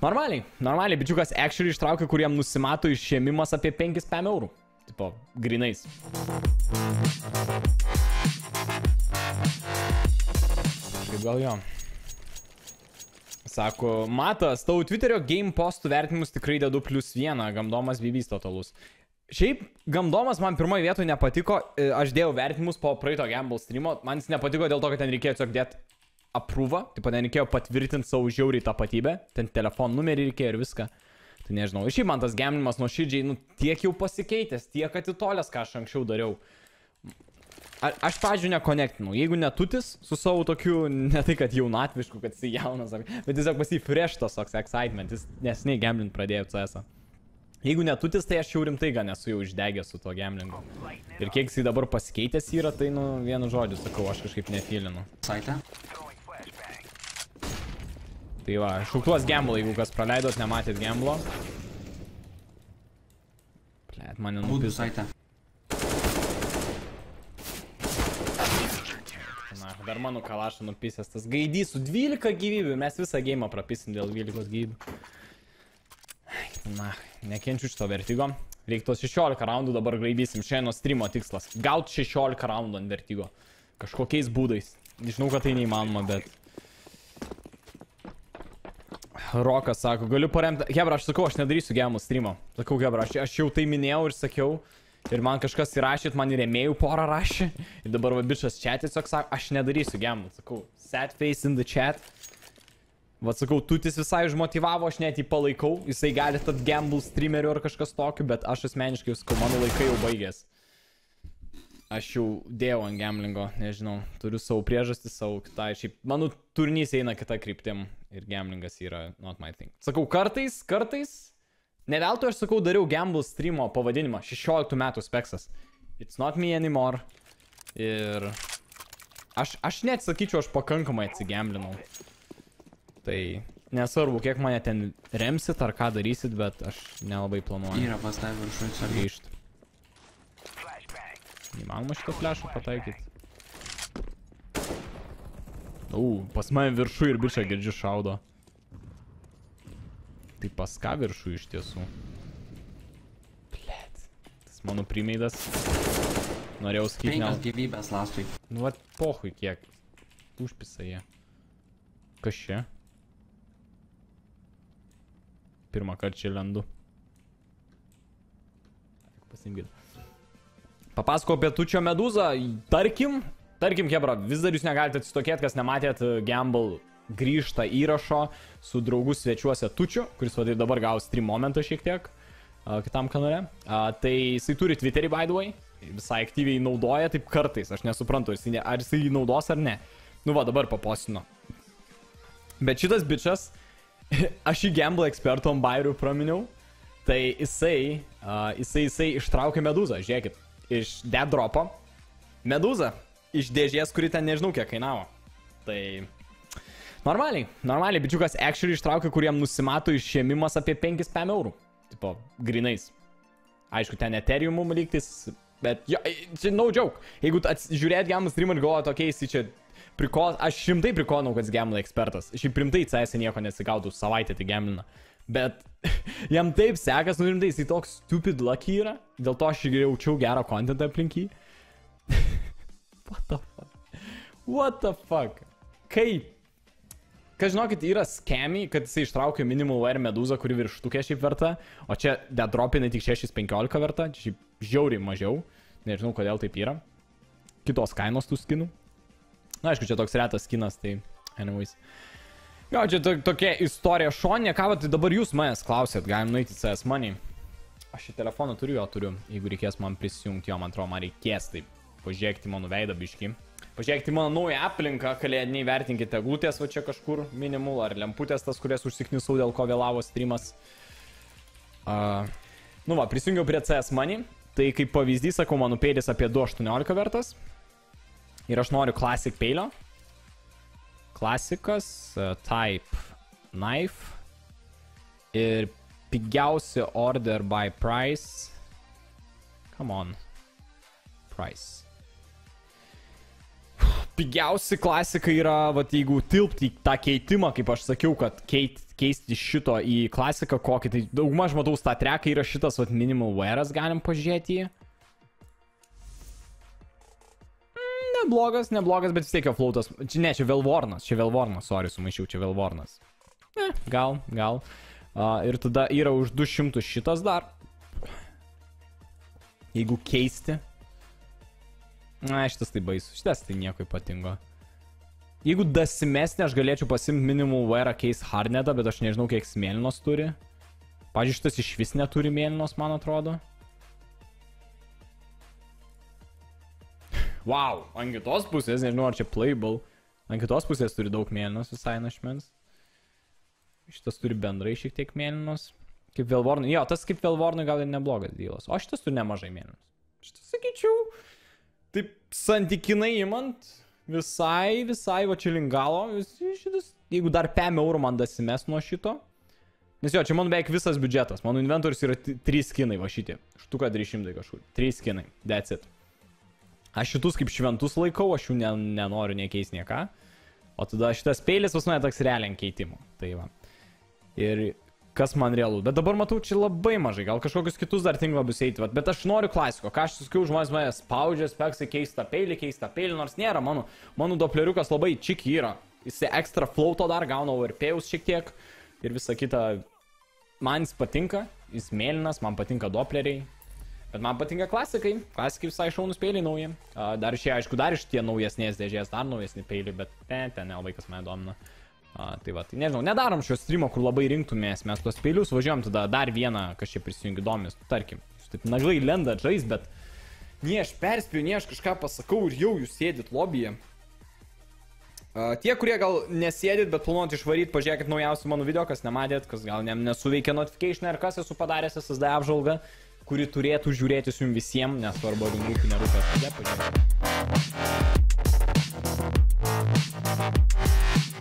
Normaliai, bičiukas actually ištraukė, kuriem nusimato išėmimas apie 5 PM eurų. Tipo, grinais. Gal jo. Sako, Matas, tau Twitterio game postų vertinimus tikrai dedu +1, gamdomas bybys totalus. Šiaip, gamdomas man pirmoje vietoje nepatiko, aš dėjau vertinimus po praeito Gamble streamo, man jis nepatiko dėl to, kad ten reikėjo tiesiog dėti appruvą, taip pat ten reikėjo patvirtinti savo žiauriai tapatybę, ten telefonų numerį reikėjo ir viską. Tai nežinau, šiaip man tas gamblimas nuoširdžiai, nu, tiek jau pasikeitęs, tiek atitolęs, ką aš anksčiau dariau. Aš, pavyzdžiui, nekonektinau. Jeigu netutis su savo tokiu, ne tai, kad jaunatvišku, kad jis jaunas, bet tiesiog pas jį fresh tos toks excitement, jis nesiniai gamblint pradėjo CS-ą. Jeigu netutis, tai aš jau rimtai gan esu jau išdegęs su to gamblingu. Ir kiek jisai dabar pasikeitęs yra, tai, nu, vienu žodžiu sakau, aš kažkaip nefilinu. Saitė. Tai va, šauktuos gamble, jeigu kas praleidot, nematėt gamblo. Plėt, mane Būdų nupis. saitė. Na, dar mano kalašą nupisęs tas gaidys su 12 gyvybių. Mes visą geimą prapisim dėl 12 gyvybių. Na, nekenčiu šito vertigo. Reiktų 16 raundų dabar graibysim. Šiandien streamo tikslas. Gaut 16 raundų ant vertigo. Kažkokiais būdais. Žinau, kad tai neįmanoma, bet... Rokas sako, galiu paremti... Hebra, aš sakau, aš nedarysiu gemų streamo. Sakau, Hebra, aš jau tai minėjau ir sakiau. Ir man kažkas įrašyt, man ir rėmėjų porą rašė. Ir dabar va bičas čia tiesiog sako, aš nedarysiu gemų. Sakau, sad face in the chat. Va sakau, tutis visai užmotivavo, aš net jį palaikau. Jisai gali tad gamble streamerių ar kažkas tokiu, bet aš asmeniškai sakau, mano laikai jau baigės. Aš jau dėjau ant gamblingo, nežinau, turiu savo priežastį, savo kitai. Šiaip, mano turnys eina kita kryptim ir gamblingas yra not my thing. Sakau, kartais, ne veltui aš sakau, dariau gamble streamo pavadinimą, 16 metų speksas. It's not me anymore. Ir aš net sakyčiau, aš pakankamai atsigamblinau. Tai nesvarbu, kiek mane ten remsit ar ką darysit, bet aš nelabai planuoju. Yra pas tai viršui, sargiai. Grįžt. Įmanoma šito flash'o pataikyti. Pas mane viršų ir bičą girdžiu šaudo. Tai pas ką viršų iš tiesų? Blet. Tas mano primeidas. Norėjau sakyti... 5 gyvybės lastui. Nu, vat pohui kiek. Užpisa jie. Kas čia? Pirmą kartą čia lendu. Pasimgit. Papasako apie Tučio medūzą. Tarkim, Hebra, vis dar jūs negalite atsitokėti, kas nematėt Gamble grįžta įrašo su draugu svečiuose Tučio, kuris vadai dabar gaus stream momentą šiek tiek kitam kanale. Tai jisai turi Twitterį, by the way. Visai aktyviai naudoja, taip kartais. Aš nesuprantu, ar jisai naudos ar ne. Nu va, dabar papostino. Bet šitas bičas, aš į Gamble ekspertų ant bairių praminiau. Tai jisai ištraukė medūzą, žiūrėkit. Iš dead dropo. Medūza. Iš dėžės, kuri ten nežinau kiek kainavo. Tai... Normaliai, bičiukas actually ištraukė, kuriem nusimato išėmimas apie 5 PM eurų. Tipo, grinais. Aišku, ten Ethereum lygtis, bet jo, čia no joke. Jeigu žiūrėt Gamble stream ir galvojat, okei, jis čia prikol... Aš šimtai prikonau, kad jis Gamble ekspertas. Šiaip rimtai CS nieko nesigautų, savaitę tai gamblina. Bet jam taip sekas, nu rimtai, jisai toks stupid lucky yra. Dėl to aš jaučiau gerą contentą aplink jį. What the fuck? Kaip? Kad žinokit, yra scammy, kad jisai ištraukė minimal wear medūzą, kuri virštukė šiaip verta. O čia dead dropinai tik 6.15 verta. Šiaip žiauriai mažiau. Nežinau, kodėl taip yra. Kitos kainos tų skinų. Na, aišku, čia toks retas skinas, tai anyways. Jo, čia tokia istorija šonė, ką, tai dabar jūs manęs klausėt, galim nueiti CS Money. Aš šį telefoną turiu, jeigu reikės man prisijungti, jo, man atrodo, man reikės, tai pažiūrėkite mano veidą biškį. Pažiūrėkite mano naują aplinką, kalėdiniai vertinkite eglutės va čia kažkur minimal, ar lemputės tas, kurias užsiknisau, dėl ko vėlavo streamas. Nu va, prisijungiau prie CS Money, tai kaip pavyzdys, sakau, mano peilis apie 2.18 vertas. Ir aš noriu Classic peilio. Klasikas, type, knife ir pigiausi order by price. Come on. Price. pigiausi klasikai yra, vat, jeigu tilpti į tą keitimą, kaip aš sakiau, kad keisti šito į klasiką kokį, tai daugmaž matau tą treką yra šitas, vat, minimal wearas, galim pažiūrėti jį. Neblogas, bet vis tiek jo flautas. Ne, čia Velvornas, sorry, sumaišiau, čia Velvornas. Gal. Ir tada yra už 200 šitas dar. Jeigu keisti. Na, šitas tai baisu, šitas tai nieko ypatingo. Jeigu dasimesnė, aš galėčiau pasimti minimal wearą case hardnetą, bet aš nežinau, kiek mėlynos turi. Pavyzdžiui, šitas iš vis neturi mėlynos, man atrodo. Wow, ant kitos pusės, nežinau, ar čia playable. Ant kitos pusės turi daug mėlynos visai našmens. Šitas turi bendrai šiek tiek mėlynos. Kaip Velvornui, jo, tas kaip Velvornui gal ir neblogas dylas. O šitas turi nemažai mėlynos. Šitas, sakyčiau, taip santykinai imant, visai, va čia lingalo. Šitas, jeigu dar 5 eurų man dasimės nuo šito. Nes jo, čia man beveik visas biudžetas. Mano inventorius yra 3 skinai, va šitie. Štuka 300 kažkur. 3 skinai, that's it. Aš šitus kaip šventus laikau, aš jų nenoriu nekeisti nieką. O tada šitas peilis pas mane toks realiai keitimų. Tai va. Ir kas man realu. Bet dabar matau čia labai mažai. Gal kažkokius kitus dar tinklabius eiti. Bet aš noriu klasiko. Ką aš suskiau, žmonės mane spaudžia, speksai keistą peilį, nors nėra. Mano dopleriukas labai čiki yra. Jis ekstra flauto dar gauna overpayaus šiek tiek. Ir visa kita. Man jis patinka. Jis mėlynas, man patinka dopleriai. Bet man patinka klasikai. Klasikai visai šaunus peiliai nauji. Dar šie, aišku, dar iš tie naujesnės dėžės, dar naujesni peiliai, bet ten nelabai kas mane domina. Tai va, tai nežinau, nedarom šio streamo, kur labai rinktumės mes tuos peilius, važiuojam tada dar vieną, kas čia prisijungi įdomis, tarkim. Taip naglai lenda žais, bet nie aš perspėjau, nie aš kažką pasakau ir jau jūs sėdit lobyje. Tie, kurie gal nesėdit, bet planuojat išvaryti, pažiūrėkit naujausių mano video, kas nematėt, kas gal nesuveikia notification ir kas esu padaręs SSD apžvalgą, kuri turėtų žiūrėtis jums visiems, nesvarbu, ar jums rūpi, nerūpi, pažiūrėkit.